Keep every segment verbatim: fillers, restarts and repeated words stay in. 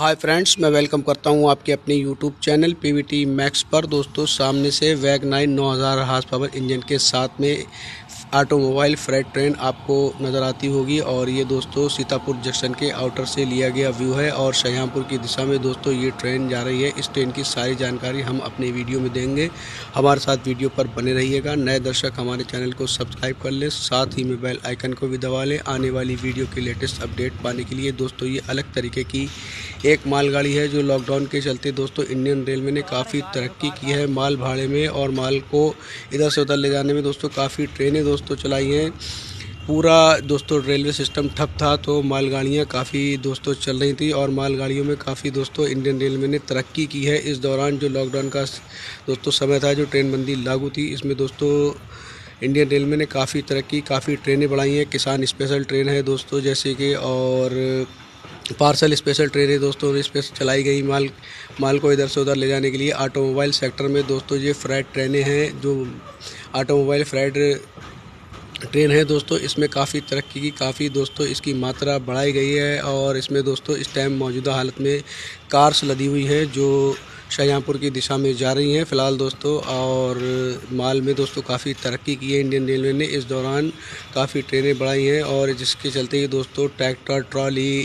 Hi friends, मैं welcome करता हूं आपके अपने यूट्यूब चैनल पीवीटी मैक्स पर। दोस्तों, सामने से वैग नाइन नौ हज़ार हार्स पावर इंजन के साथ में ऑटोमोबाइल फ्रेट ट्रेन आपको नज़र आती होगी। और ये दोस्तों सीतापुर जंक्शन के आउटर से लिया गया व्यू है और शाहजहाँपुर की दिशा में दोस्तों ये ट्रेन जा रही है। इस ट्रेन की सारी जानकारी हम अपने वीडियो में देंगे, हमारे साथ वीडियो पर बने रहिएगा। नए दर्शक हमारे चैनल को सब्सक्राइब कर लें, साथ ही में बेल आइकन को भी दबा लें आने वाली वीडियो के लेटेस्ट अपडेट पाने के लिए। दोस्तों, ये अलग तरीके की एक मालगाड़ी है जो लॉकडाउन के चलते दोस्तों इंडियन रेलवे ने काफ़ी तरक्की की है माल भाड़े में और माल को इधर से उधर ले जाने में। दोस्तों, काफ़ी ट्रेनें दोस्तों चलाई हैं। पूरा दोस्तों रेलवे सिस्टम ठप था तो मालगाड़ियाँ काफ़ी दोस्तों चल रही थी और मालगाड़ियों में काफ़ी दोस्तों इंडियन रेलवे ने तरक्की की है। इस दौरान जो लॉकडाउन का दोस्तों समय था, जो ट्रेन बंदी लागू थी, इसमें दोस्तों इंडियन रेलवे ने काफ़ी तरक्की, काफ़ी ट्रेनें बढ़ाई हैं। किसान स्पेशल ट्रेन है दोस्तों जैसे कि, और पार्सल स्पेशल ट्रेनें दोस्तों इस पर चलाई गई माल माल को इधर से उधर ले जाने के लिए। ऑटोमोबाइल सेक्टर में दोस्तों ये फ्रेट ट्रेनें हैं, जो ऑटोमोबाइल फ्रेट ट्रेन है दोस्तों, इसमें काफ़ी तरक्की की, काफ़ी दोस्तों इसकी मात्रा बढ़ाई गई है। और इसमें दोस्तों इस टाइम मौजूदा हालत में कार्स लदी हुई हैं जो शाहजहाँपुर की दिशा में जा रही हैं फ़िलहाल दोस्तों। और माल में दोस्तों काफ़ी तरक्की की है इंडियन रेलवे ने, इस दौरान काफ़ी ट्रेनें बढ़ाई हैं और जिसके चलते ही दोस्तों ट्रैक्टर, ट्रॉली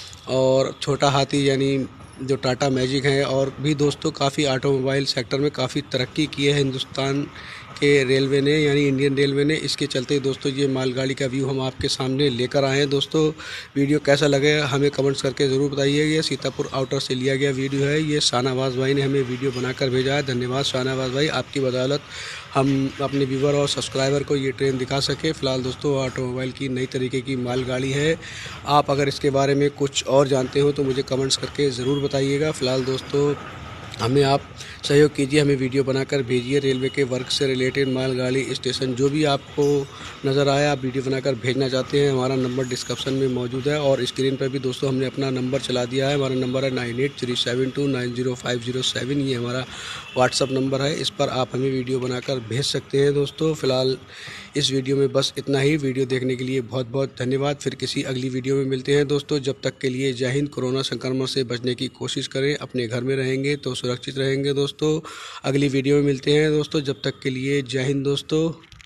और छोटा हाथी यानी जो टाटा मैजिक है और भी दोस्तों काफ़ी ऑटोमोबाइल सेक्टर में काफ़ी तरक्की की है हिंदुस्तान के रेलवे ने यानी इंडियन रेलवे ने। इसके चलते दोस्तों ये मालगाड़ी का व्यू हम आपके सामने लेकर आए हैं। दोस्तों, वीडियो कैसा लगे हमें कमेंट्स करके ज़रूर बताइए। ये सीतापुर आउटर से लिया गया वीडियो है, ये शाहनवाज भाई ने हमें वीडियो बनाकर भेजा है। धन्यवाद शाहनवाज भाई, आपकी बदौलत हम अपने व्यूवर और सब्सक्राइबर को ये ट्रेन दिखा सके। फ़िलहाल दोस्तों ऑटोमोबाइल की नई तरीके की मालगाड़ी है। आप अगर इसके बारे में कुछ और जानते हो तो मुझे कमेंट्स करके ज़रूर बताइएगा। फ़िलहाल दोस्तों हमें आप सहयोग कीजिए, हमें वीडियो बनाकर भेजिए। रेलवे के वर्क से रिलेटेड मालगाड़ी, स्टेशन, जो भी आपको नज़र आए आप वीडियो बनाकर भेजना चाहते हैं, हमारा नंबर डिस्क्रिप्शन में मौजूद है और स्क्रीन पर भी दोस्तों हमने अपना नंबर चला दिया है। हमारा नंबर है nine eight three seven two nine zero five zero seven, ये हमारा व्हाट्सअप नंबर है। इस पर आप हमें वीडियो बनाकर भेज सकते हैं। दोस्तों, फ़िलहाल इस वीडियो में बस इतना ही। वीडियो देखने के लिए बहुत बहुत धन्यवाद। फिर किसी अगली वीडियो में मिलते हैं दोस्तों। जब तक के लिए जय हिंद। कोरोना संक्रमण से बचने की कोशिश करें, अपने घर में रहेंगे तो सुरक्षित रहेंगे दोस्तों। अगली वीडियो में मिलते हैं दोस्तों, जब तक के लिए जय हिंद दोस्तों।